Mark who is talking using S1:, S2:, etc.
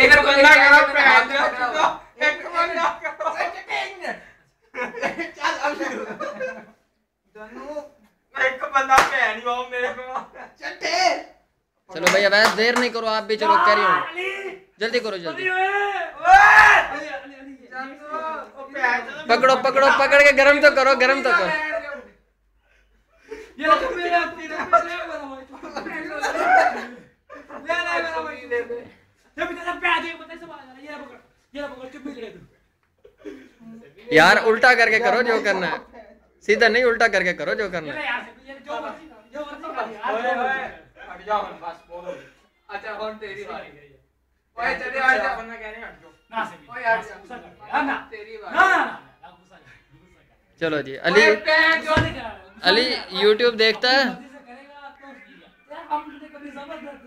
S1: एक बंदा करो पैन दो एक बंदा करो चल अब दोनों एक बंदा पैन ही आओ मेरे को चट्टे।
S2: चलो भैया वैसे देर नहीं करो, आप भी चलो कैरी ऑन, जल्दी करो जल्दी। पकड़ो पकड़ो, पकड़ के गरम तो करो, गरम तो करो। यार उल्टा करके करो जो करना है, सीधा नहीं उल्टा करके करो जो करना है।
S1: अच्छा और तेरी बारी ओए चले आ जा बंदा कह रहे हट जाओ ना से ओए यार ना तेरी बारी ना
S2: चलो जी। अली YouTube देखता है।